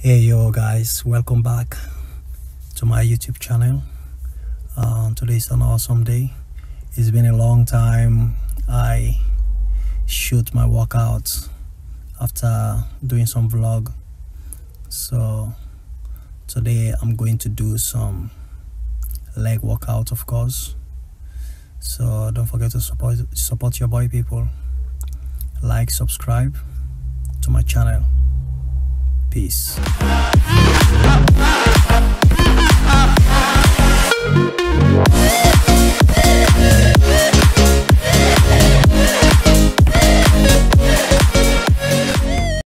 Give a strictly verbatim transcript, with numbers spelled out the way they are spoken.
Hey yo guys, welcome back to my YouTube channel. Uh, today is an awesome day. It's been a long time I shoot my workouts after doing some vlog. So today I'm going to do some leg workout, of course. So don't forget to support support your boy, people. Like, subscribe to my channel. Peace.